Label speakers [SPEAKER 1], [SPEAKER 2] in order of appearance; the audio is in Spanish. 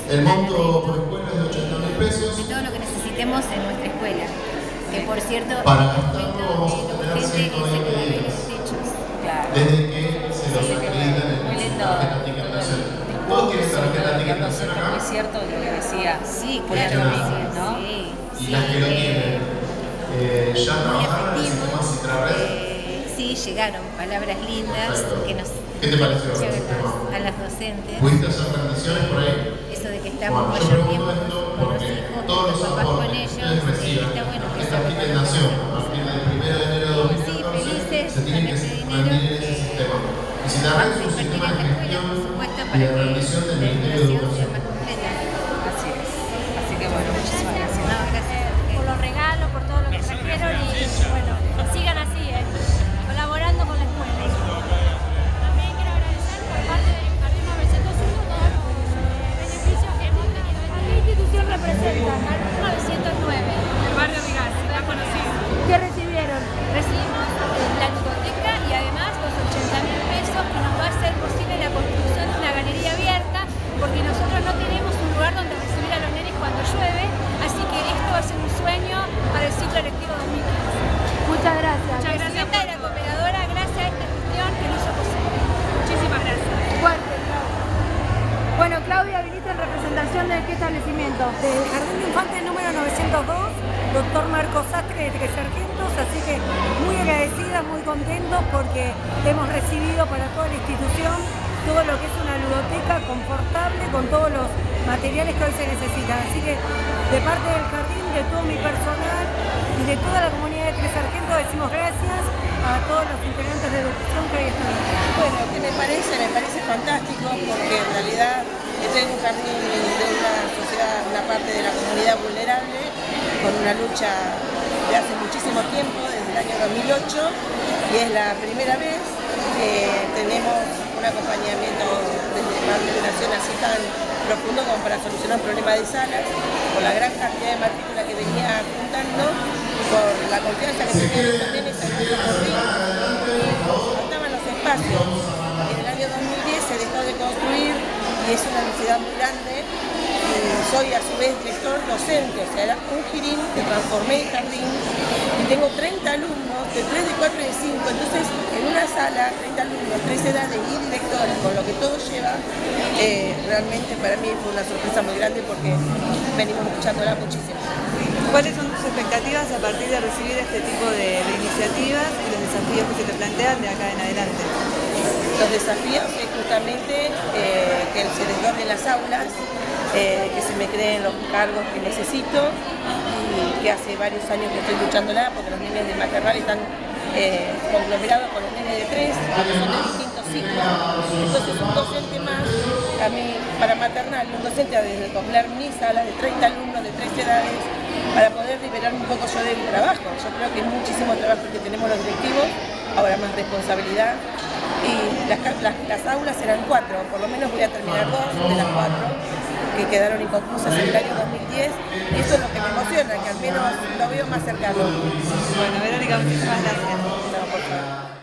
[SPEAKER 1] El monto por escuela es de 80.000 pesos.
[SPEAKER 2] Y todo lo que necesitemos en nuestra escuela. Que por cierto,
[SPEAKER 1] Para gastarlo vamos a tener
[SPEAKER 2] gente es
[SPEAKER 1] 120
[SPEAKER 2] el de
[SPEAKER 1] días.
[SPEAKER 2] los techos.
[SPEAKER 3] Claro.
[SPEAKER 1] Desde que se los acreditan
[SPEAKER 3] Muy
[SPEAKER 1] en su
[SPEAKER 3] lindo.
[SPEAKER 1] tarjeta ticket nacional. Todos tienen tarjeta ticket nacional acá.
[SPEAKER 3] Muy cierto lo que decía.
[SPEAKER 2] Sí,
[SPEAKER 3] Julián
[SPEAKER 2] claro,
[SPEAKER 3] Rodríguez, ¿no?
[SPEAKER 2] sí,
[SPEAKER 1] Y
[SPEAKER 2] sí,
[SPEAKER 1] las que lo tienen, ya trabajaron en el sistema Citrared.
[SPEAKER 2] Sí, llegaron palabras lindas que nos
[SPEAKER 1] ¿Qué te pareció el
[SPEAKER 2] llegan
[SPEAKER 1] sistema?
[SPEAKER 2] a las docentes.
[SPEAKER 1] ¿Pudiste hacer rendiciones por ahí?
[SPEAKER 2] Eso de que estamos
[SPEAKER 1] Bueno, yo
[SPEAKER 2] mayor
[SPEAKER 1] pregunto
[SPEAKER 2] tiempo
[SPEAKER 1] esto
[SPEAKER 2] con los
[SPEAKER 1] porque
[SPEAKER 2] hijos,
[SPEAKER 1] todos
[SPEAKER 2] con
[SPEAKER 1] los
[SPEAKER 2] los papás con
[SPEAKER 1] aportes que
[SPEAKER 2] ellos,
[SPEAKER 1] ustedes reciban,
[SPEAKER 2] está bueno que
[SPEAKER 1] esta
[SPEAKER 2] se
[SPEAKER 1] ticket
[SPEAKER 2] reconozca.
[SPEAKER 1] nación, a partir del 1 de enero de 2014,
[SPEAKER 2] felices
[SPEAKER 1] se tiene que
[SPEAKER 2] con este
[SPEAKER 1] mantener
[SPEAKER 2] dinero,
[SPEAKER 1] ese sistema. Y si la red es un sistema de gestión y de rendición del Ministerio de Educación.
[SPEAKER 2] más completa.
[SPEAKER 3] Así es. Así que bueno, muchísimas gracias.
[SPEAKER 2] No, gracias.
[SPEAKER 4] Por los regalos, por todo lo que trajeron y bueno, sigan así, colaborando con la escuela. También quiero agradecer por parte del Jardín 901 todos los beneficios que hemos tenido. ¿A qué institución representa? Jardín 909.
[SPEAKER 5] El barrio Vigás, la conocí.
[SPEAKER 4] ¿Qué recibieron?
[SPEAKER 5] Recibimos la biblioteca y además los 80.000 pesos que nos va a hacer posible la construcción de una galería abierta, porque nosotros no tenemos un lugar donde recibir a los nenes cuando llueve, así que esto va a ser un sueño para el ciclo lectivo 2015.
[SPEAKER 4] Muchas gracias.
[SPEAKER 5] Muchas gracias a la cooperadora, gracias a esta gestión que lo hizo posible. Muchísimas gracias.
[SPEAKER 4] Fuerte, Claudia. Bueno, Claudia, viniste en representación de qué establecimiento?
[SPEAKER 6] Del Jardín de Infantes número 902, doctor Marcos Sastre de Tres Sargentos, así que muy agradecidas, muy contentos porque hemos recibido para toda la institución todo lo que es una ludoteca confortable con todos los materiales que hoy se necesitan. Así que de parte del jardín, de todo mi personal y de toda la comunidad de Tres Sargentos decimos gracias a todos los integrantes de educación que hoy están aquí.
[SPEAKER 7] Bueno, ¿qué me parece? Me parece fantástico porque en realidad estoy en un jardín de una sociedad, una parte de la comunidad vulnerable, con una lucha de hace muchísimo tiempo, desde el año 2008, y es la primera vez que tenemos un acompañamiento desde parte de Nación así tan profundo como para solucionar un problema de salas, con la gran cantidad de matrícula que venía juntando, por la confianza que tenían los nenes en nuestro jardín, faltaban los espacios. En el año 2010 se dejó de construir y es una necesidad muy grande. Soy a su vez director docente, o sea, era un jirín que transformé en jardín y tengo 30 alumnos de 3, de 4 y de 5, entonces en una sala, 30 alumnos, 3 edades y directores, con lo que todo lleva, realmente para mí fue una sorpresa muy grande porque venimos escuchándola muchísimo.
[SPEAKER 8] ¿Cuáles son tus expectativas a partir de recibir este tipo de iniciativas y los desafíos que se te plantean de acá en adelante?
[SPEAKER 7] Los desafíos es justamente que se desdoblen las aulas, que se me creen los cargos que necesito y que hace varios años que estoy luchándola porque los nenes de maternal están conglomerados con los nenes de 3, que son de distintos ciclos. Entonces un docente más, a mí para maternal, un docente a desde acoplar mis salas de 30 alumnos de 3 edades para poder liberar un poco yo del trabajo. Yo creo que es muchísimo trabajo que tenemos los directivos, ahora más responsabilidad. Y las aulas eran 4, por lo menos voy a terminar 2 de las 4 que quedaron inconclusas en el año 2010 y eso es lo que me emociona, que al menos lo veo más cercano.
[SPEAKER 8] Bueno, Verónica, muchísimas gracias.
[SPEAKER 7] No, por favor.